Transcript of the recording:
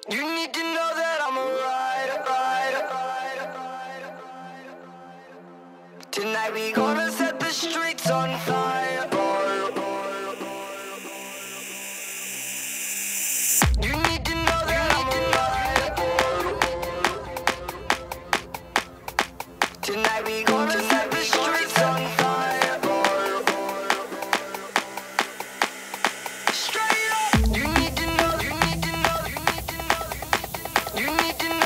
You need to know that I'm a rider. Tonight we gonna set the streets on fire. You need to know that I'm a rider. Tonight we gonna set the streets on fire. Straight up. You need to know. You need to know. You need to know. You need to know.